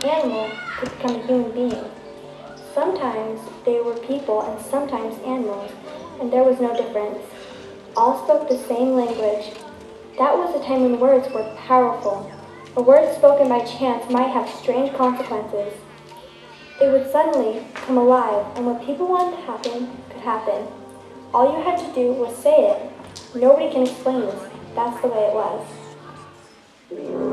animal could become a human being. Sometimes they were people and sometimes animals, and there was no difference. All spoke the same language. That was a time when words were powerful. A word spoken by chance might have strange consequences. It would suddenly come alive, and what people wanted to happen could happen. All you had to do was say it. Nobody can explain this. That's the way it was.